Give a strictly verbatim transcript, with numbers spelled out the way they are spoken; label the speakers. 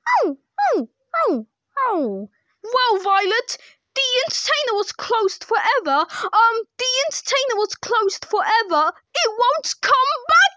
Speaker 1: Oh, oh, oh, oh. Well, Violet, the entertainer was closed forever. Um, the entertainer was closed forever. It won't come back